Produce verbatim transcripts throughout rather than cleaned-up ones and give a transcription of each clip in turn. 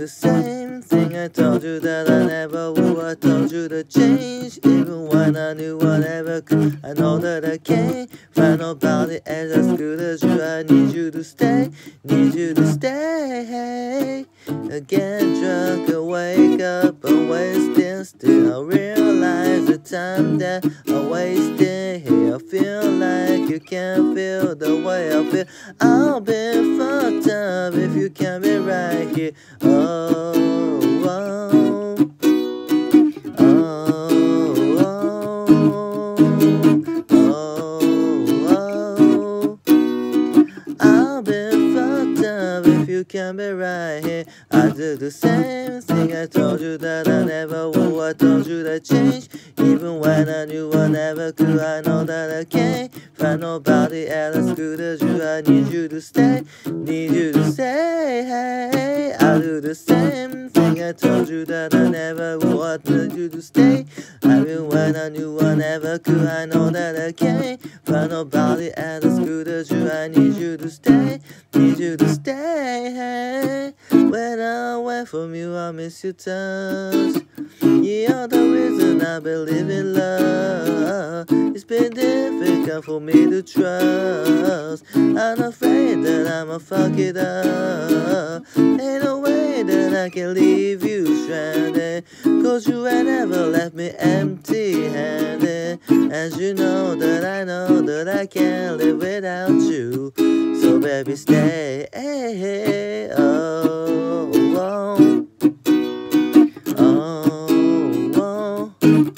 the same thing. I told you that I never would. I told you to change, even when I knew I never could. I know that I can't find nobody else as good as you. I need you to stay, need you to stay. Again, drunk, I wake up, I'm wasting still. I realize the time that I wasted here. I feel like you can't feel the way I feel. I'll be fucked up if you can't be right here. Oh, oh, oh, oh, oh, oh. I'll be fucked up if you can't be right here. I do the same thing. I told you that I never would. I told you that change, even when I knew I never could. I know that I can't find nobody else as good as you. I need you to stay, need you to stay. Hey, I do the same thing. I told you that I never would. I told you to stay, even when I knew I never could. I know that I can't find nobody else as good as you. I need you to stay, need you to stay. Hey, when I away from you, I miss your touch. You're the reason I believe in love. It's been difficult for me to trust. I'm afraid that I'ma fuck it up. Ain't no way that I can leave you stranded, 'cause you ain't never left me empty-handed. As you know that I know that I can't live without you. So baby stay, hey, hey, oh, oh, oh, oh,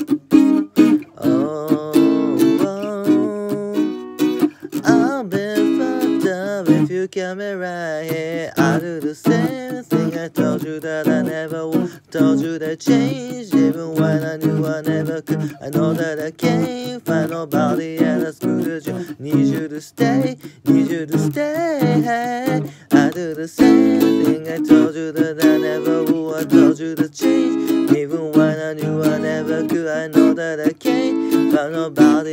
oh, oh. I've been fucked up if you can't be right here. I do the same thing. I told you that I never would. Told you that change, even when I knew I never could. I know that I can't find nobody else as good as you. Need you to stay, need you to stay. Hey, I do the same thing. I told you that I never would. I told you to change, even when I knew I never could. I know that I can't find nobody